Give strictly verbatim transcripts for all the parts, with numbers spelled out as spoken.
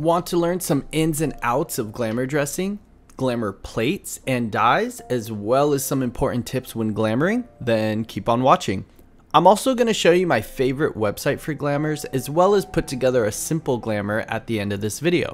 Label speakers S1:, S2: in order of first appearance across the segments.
S1: Want to learn some ins and outs of glamour dressing, glamour plates, and dyes, as well as some important tips when glamoring? Then keep on watching. I'm also going to show you my favorite website for glamours, as well as put together a simple glamour at the end of this video.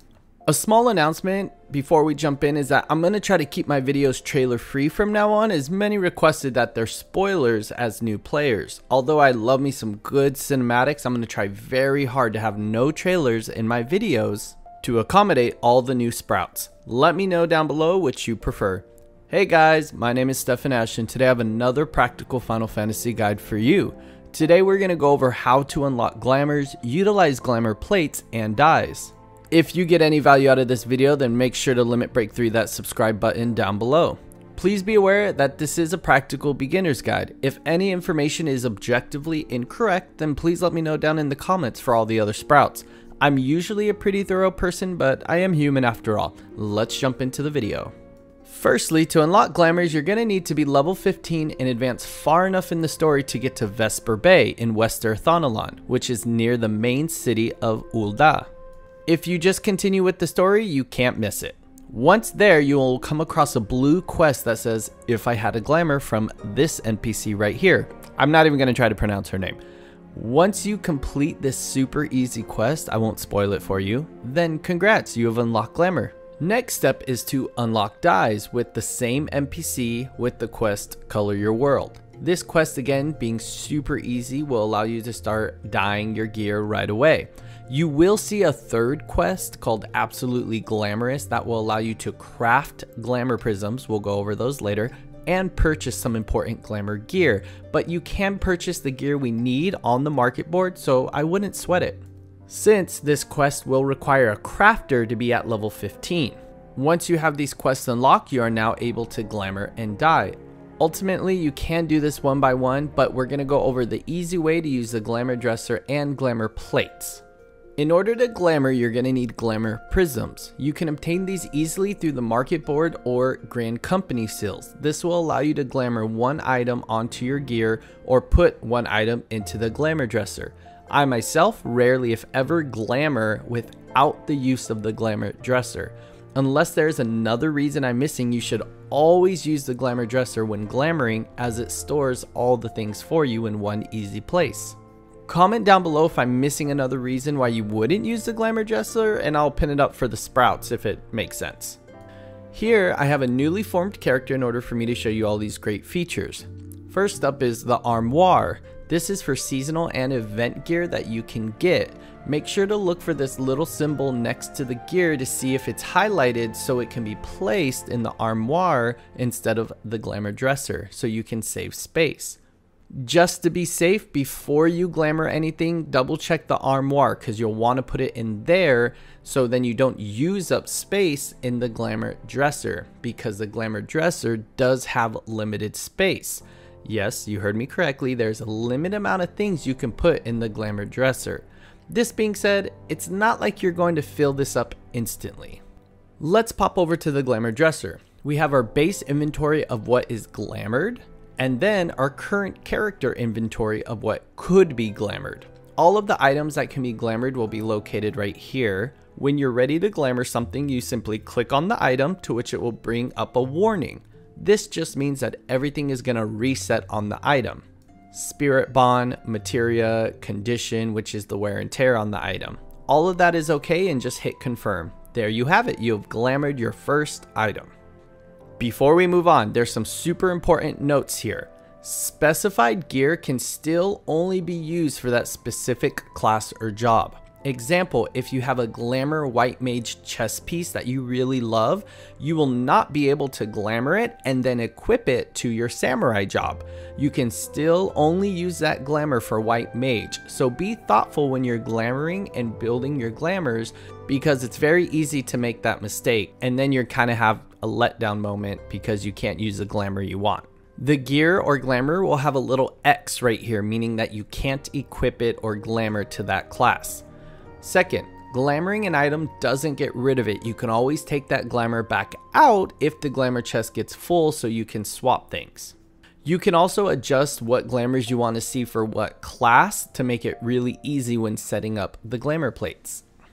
S1: A small announcement before we jump in is that I'm going to try to keep my videos trailer free from now on, as many requested that they're spoilers as new players. Although I love me some good cinematics, I'm going to try very hard to have no trailers in my videos to accommodate all the new sprouts. Let me know down below which you prefer. Hey guys, my name is Stefan Ash, and today I have another practical Final Fantasy guide for you. Today we're going to go over how to unlock glamours, utilize glamour plates, and dyes. If you get any value out of this video, then make sure to limit break through that subscribe button down below. Please be aware that this is a practical beginner's guide. If any information is objectively incorrect, then please let me know down in the comments for all the other sprouts. I'm usually a pretty thorough person, but I am human after all. Let's jump into the video. Firstly, to unlock glamours, you're going to need to be level fifteen and advance far enough in the story to get to Vesper Bay in Wester Thanalan, which is near the main city of Ul'dah. If you just continue with the story, you can't miss it. Once there, you will come across a blue quest that says, "If I had a glamour," from this N P C right here. I'm not even going to try to pronounce her name. Once you complete this super easy quest, I won't spoil it for you, then congrats, you have unlocked glamour. Next step is to unlock dyes with the same N P C with the quest Color Your World. This quest, again, being super easy, will allow you to start dyeing your gear right away. You will see a third quest called Absolutely Glamorous that will allow you to craft glamour prisms, we'll go over those later, and purchase some important glamour gear. But you can purchase the gear we need on the market board, so I wouldn't sweat it, since this quest will require a crafter to be at level fifteen. Once you have these quests unlocked, you are now able to glamour and dye. Ultimately, you can do this one by one, but we're going to go over the easy way to use the glamour dresser and glamour plates. In order to glamour, you're going to need glamour prisms. You can obtain these easily through the market board or Grand Company seals. This will allow you to glamour one item onto your gear or put one item into the glamour dresser. I myself rarely, if ever, glamour without the use of the glamour dresser. Unless there's another reason I'm missing, you should always use the glamour dresser when glamoring, as it stores all the things for you in one easy place. Comment down below if I'm missing another reason why you wouldn't use the glamour dresser, and I'll pin it up for the sprouts if it makes sense. Here I have a newly formed character in order for me to show you all these great features. First up is the armoire. This is for seasonal and event gear that you can get. Make sure to look for this little symbol next to the gear to see if it's highlighted so it can be placed in the armoire instead of the glamour dresser, so you can save space. Just to be safe, before you glamour anything, double check the armoire, because you'll want to put it in there so then you don't use up space in the glamour dresser, because the glamour dresser does have limited space. Yes, you heard me correctly, there's a limited amount of things you can put in the glamour dresser. This being said, it's not like you're going to fill this up instantly. Let's pop over to the glamour dresser. We have our base inventory of what is glamored, and then our current character inventory of what could be glamored. All of the items that can be glamored will be located right here. When you're ready to glamour something, you simply click on the item, to which it will bring up a warning. This just means that everything is going to reset on the item. Spirit bond, materia, condition, which is the wear and tear on the item. All of that is okay, and just hit confirm. There you have it, you have glamoured your first item. Before we move on, there's some super important notes here. Specified gear can still only be used for that specific class or job. Example, if you have a glamour white mage chest piece that you really love, you will not be able to glamour it and then equip it to your samurai job. You can still only use that glamour for white mage, so be thoughtful when you're glamoring and building your glamours, because it's very easy to make that mistake and then you're kind of have a letdown moment because you can't use the glamour you want. The gear or glamour will have a little X right here, meaning that you can't equip it or glamour to that class. Second, glamoring an item doesn't get rid of it. You can always take that glamour back out if the glamour chest gets full, so you can swap things. You can also adjust what glamours you want to see for what class to make it really easy when setting up the glamour plates.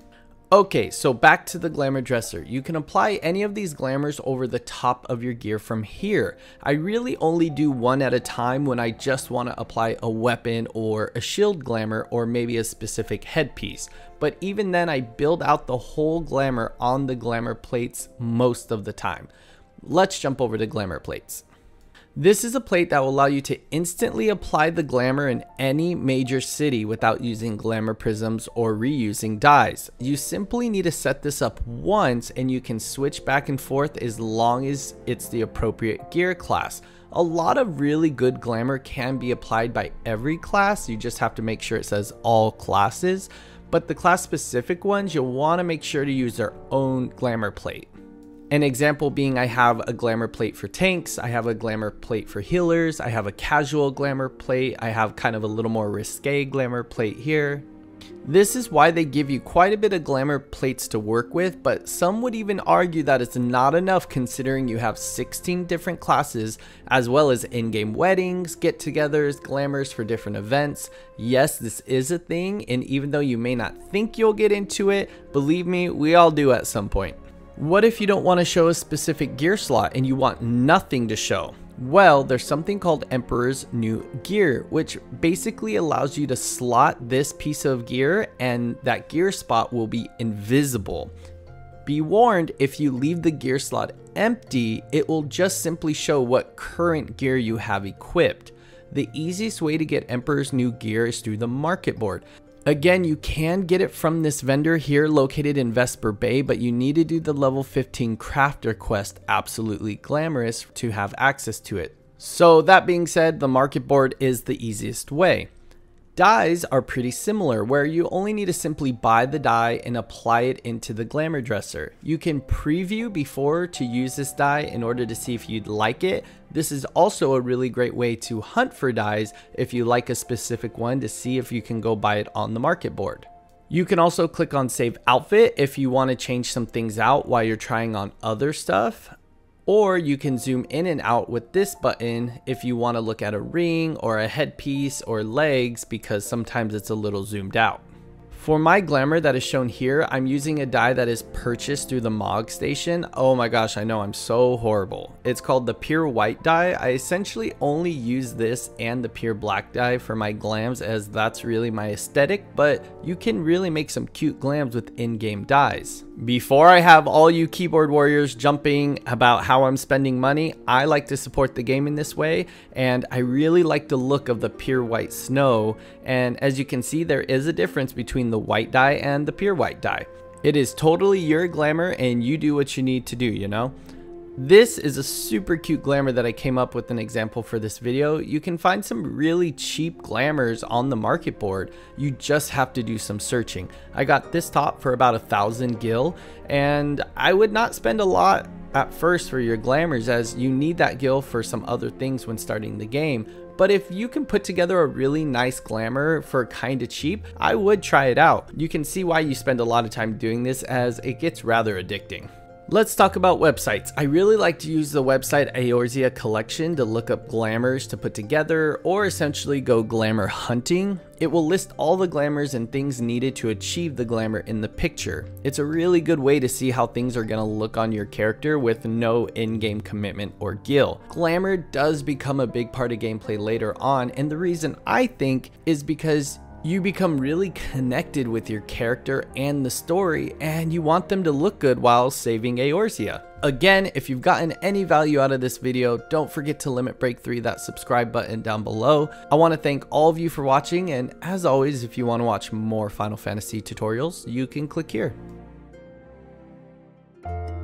S1: Okay, so back to the glamour dresser. You can apply any of these glamours over the top of your gear from here. I really only do one at a time when I just want to apply a weapon or a shield glamour or maybe a specific headpiece. But even then, I build out the whole glamour on the glamour plates most of the time. Let's jump over to glamour plates. This is a plate that will allow you to instantly apply the glamour in any major city without using glamour prisms or reusing dyes. You simply need to set this up once and you can switch back and forth as long as it's the appropriate gear class. A lot of really good glamour can be applied by every class, you just have to make sure it says all classes, but the class specific ones you'll want to make sure to use their own glamour plate. An example being I have a glamour plate for tanks, I have a glamour plate for healers, I have a casual glamour plate, I have kind of a little more risque glamour plate here. This is why they give you quite a bit of glamour plates to work with, but some would even argue that it's not enough considering you have sixteen different classes as well as in-game weddings, get-togethers, glamours for different events. Yes, this is a thing, and even though you may not think you'll get into it, believe me, we all do at some point. What if you don't want to show a specific gear slot and you want nothing to show? Well, there's something called Emperor's New Gear, which basically allows you to slot this piece of gear and that gear spot will be invisible. Be warned, if you leave the gear slot empty, it will just simply show what current gear you have equipped. The easiest way to get Emperor's New Gear is through the market board. Again, you can get it from this vendor here located in Vesper Bay, but you need to do the level fifteen crafter quest Absolutely Glamorous to have access to it. So that being said, the market board is the easiest way. Dyes are pretty similar, where you only need to simply buy the dye and apply it into the glamour dresser. You can preview before to use this dye in order to see if you'd like it. This is also a really great way to hunt for dyes if you like a specific one to see if you can go buy it on the market board. You can also click on Save Outfit if you want to change some things out while you're trying on other stuff. Or you can zoom in and out with this button if you want to look at a ring or a headpiece or legs, because sometimes it's a little zoomed out. For my glamour that is shown here, I'm using a dye that is purchased through the M O G station. Oh my gosh, I know I'm so horrible. It's called the Pure White dye. I essentially only use this and the Pure Black dye for my glams, as that's really my aesthetic, but you can really make some cute glams with in-game dyes. Before I have all you keyboard warriors jumping about how I'm spending money, I like to support the game in this way, and I really like the look of the Pure White Snow, and as you can see, there is a difference between the white dye and the pure white dye. It is totally your glamour and you do what you need to do, you know? This is a super cute glamour that I came up with an example for this video. You can find some really cheap glamours on the market board. You just have to do some searching. I got this top for about a thousand gil, and I would not spend a lot at first for your glamours, as you need that gil for some other things when starting the game. But if you can put together a really nice glamour for kind of cheap, I would try it out. You can see why you spend a lot of time doing this, as it gets rather addicting. Let's talk about websites. I really like to use the website Eorzea Collection to look up glamours to put together, or essentially go glamour hunting. It will list all the glamours and things needed to achieve the glamour in the picture. It's a really good way to see how things are going to look on your character with no in-game commitment or gil. Glamour does become a big part of gameplay later on, and the reason I think is because you become really connected with your character and the story, and you want them to look good while saving Eorzea. Again, if you've gotten any value out of this video, don't forget to limit break three that subscribe button down below. I want to thank all of you for watching, and as always, if you want to watch more Final Fantasy tutorials, you can click here.